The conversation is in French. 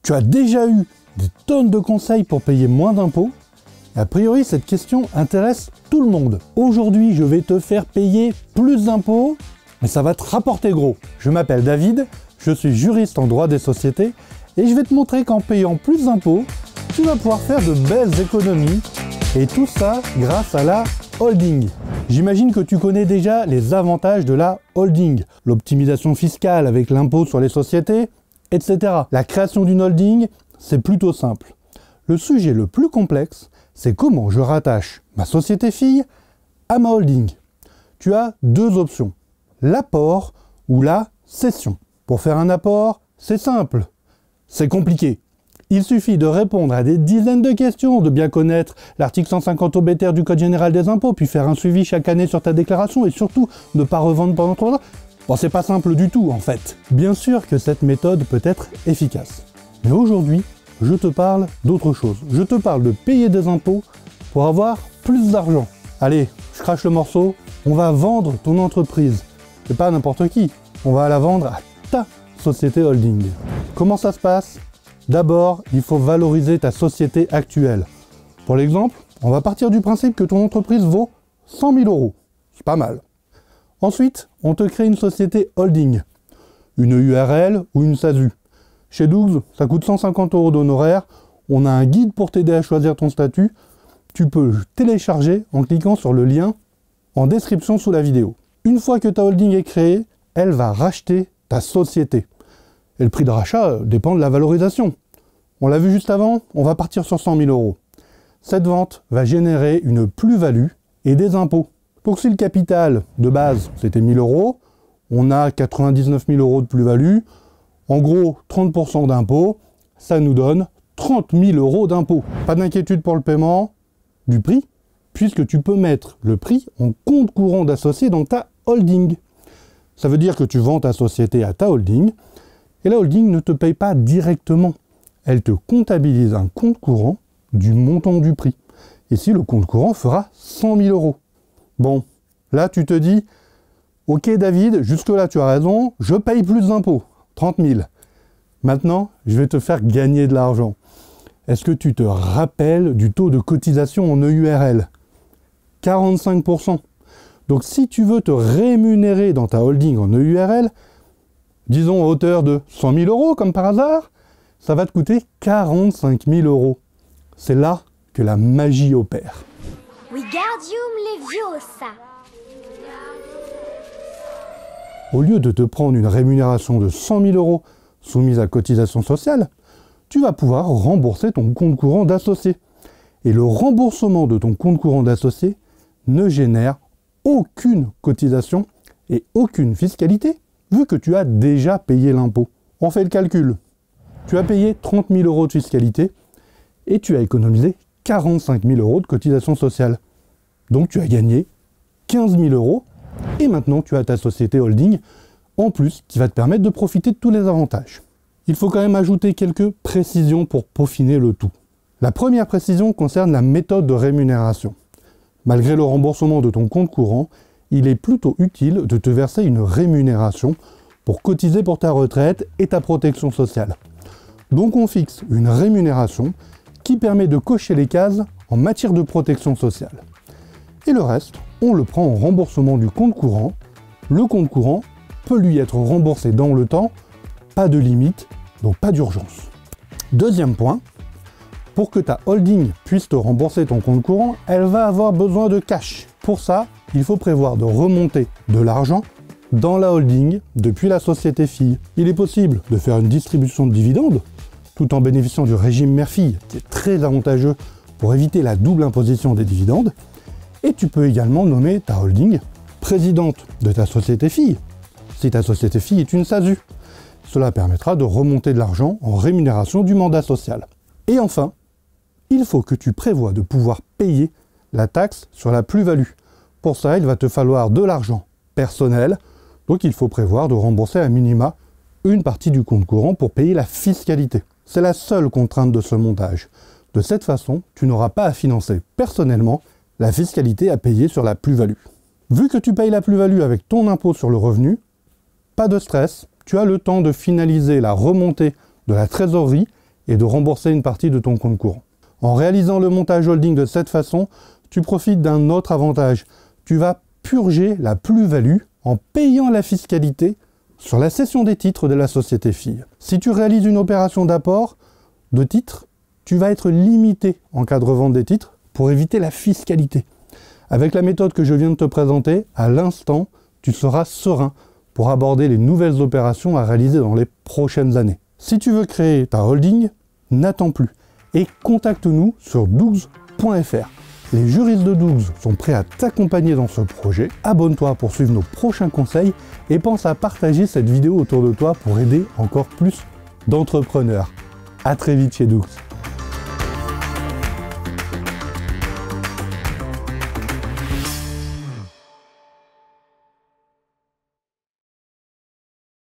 Tu as déjà eu des tonnes de conseils pour payer moins d'impôts. A priori, cette question intéresse tout le monde. Aujourd'hui, je vais te faire payer plus d'impôts, mais ça va te rapporter gros. Je m'appelle David, je suis juriste en droit des sociétés et je vais te montrer qu'en payant plus d'impôts, tu vas pouvoir faire de belles économies et tout ça grâce à la holding. J'imagine que tu connais déjà les avantages de la holding, l'optimisation fiscale avec l'impôt sur les sociétés, etc. La création d'une holding, c'est plutôt simple. Le sujet le plus complexe, c'est comment je rattache ma société fille à ma holding. Tu as deux options, l'apport ou la cession. Pour faire un apport, c'est simple, c'est compliqué. Il suffit de répondre à des dizaines de questions, de bien connaître l'article 150 obter du Code général des impôts, puis faire un suivi chaque année sur ta déclaration et surtout ne pas revendre pendant 3 ans. Bon, c'est pas simple du tout en fait. Bien sûr que cette méthode peut être efficace. Mais aujourd'hui, je te parle d'autre chose. Je te parle de payer des impôts pour avoir plus d'argent. Allez, je crache le morceau, on va vendre ton entreprise. C'est pas n'importe qui, on va la vendre à ta société holding. Comment ça se passe ? D'abord, il faut valoriser ta société actuelle. Pour l'exemple, on va partir du principe que ton entreprise vaut 100 000 €. C'est pas mal. Ensuite, on te crée une société holding, une URL ou une SASU. Chez Dougs, ça coûte 150 € d'honoraires. On a un guide pour t'aider à choisir ton statut. Tu peux télécharger en cliquant sur le lien en description sous la vidéo. Une fois que ta holding est créée, elle va racheter ta société. Et le prix de rachat dépend de la valorisation. On l'a vu juste avant, on va partir sur 100 000 €. Cette vente va générer une plus-value et des impôts. Donc si le capital de base c'était 1 000 €, on a 99 000 € de plus-value, en gros 30% d'impôts, ça nous donne 30 000 € d'impôts. Pas d'inquiétude pour le paiement du prix, puisque tu peux mettre le prix en compte courant d'associé dans ta holding. Ça veut dire que tu vends ta société à ta holding, et la holding ne te paye pas directement. Elle te comptabilise un compte courant du montant du prix. Ici, le compte courant fera 100 000 €. Bon, là tu te dis, ok David, jusque-là tu as raison, je paye plus d'impôts, 30 000. Maintenant, je vais te faire gagner de l'argent. Est-ce que tu te rappelles du taux de cotisation en EURL ? 45%. Donc si tu veux te rémunérer dans ta holding en EURL, disons à hauteur de 100 000 € comme par hasard, ça va te coûter 45 000 €. C'est là que la magie opère. Wingardium Leviosa. Au lieu de te prendre une rémunération de 100 000 € soumise à cotisation sociale, tu vas pouvoir rembourser ton compte courant d'associé. Et le remboursement de ton compte courant d'associé ne génère aucune cotisation et aucune fiscalité, vu que tu as déjà payé l'impôt. On fait le calcul. Tu as payé 30 000 € de fiscalité et tu as économisé 45 000 € de cotisation sociale. Donc tu as gagné 15 000 € et maintenant tu as ta société holding en plus qui va te permettre de profiter de tous les avantages. Il faut quand même ajouter quelques précisions pour peaufiner le tout. La première précision concerne la méthode de rémunération. Malgré le remboursement de ton compte courant, il est plutôt utile de te verser une rémunération pour cotiser pour ta retraite et ta protection sociale. Donc on fixe une rémunération qui permet de cocher les cases en matière de protection sociale. Et le reste, on le prend en remboursement du compte courant. Le compte courant peut lui être remboursé dans le temps, pas de limite, donc pas d'urgence. Deuxième point, pour que ta holding puisse te rembourser ton compte courant, elle va avoir besoin de cash. Pour ça, il faut prévoir de remonter de l'argent dans la holding depuis la société fille. Il est possible de faire une distribution de dividendes tout en bénéficiant du régime mère-fille qui est très avantageux pour éviter la double imposition des dividendes. Et tu peux également nommer ta holding présidente de ta société fille, si ta société fille est une SASU. Cela permettra de remonter de l'argent en rémunération du mandat social. Et enfin, il faut que tu prévois de pouvoir payer la taxe sur la plus-value. Pour ça, il va te falloir de l'argent personnel, donc il faut prévoir de rembourser à minima une partie du compte courant pour payer la fiscalité. C'est la seule contrainte de ce montage. De cette façon, tu n'auras pas à financer personnellement la fiscalité à payer sur la plus-value. Vu que tu payes la plus-value avec ton impôt sur le revenu, pas de stress, tu as le temps de finaliser la remontée de la trésorerie et de rembourser une partie de ton compte courant. En réalisant le montage holding de cette façon, tu profites d'un autre avantage. Tu vas purger la plus-value en payant la fiscalité sur la cession des titres de la société fille. Si tu réalises une opération d'apport de titres, tu vas être limité en cas de revente des titres pour éviter la fiscalité. Avec la méthode que je viens de te présenter, à l'instant, tu seras serein pour aborder les nouvelles opérations à réaliser dans les prochaines années. Si tu veux créer ta holding, n'attends plus et contacte-nous sur dougs.fr. Les juristes de Dougs sont prêts à t'accompagner dans ce projet. Abonne-toi pour suivre nos prochains conseils et pense à partager cette vidéo autour de toi pour aider encore plus d'entrepreneurs. À très vite chez Dougs.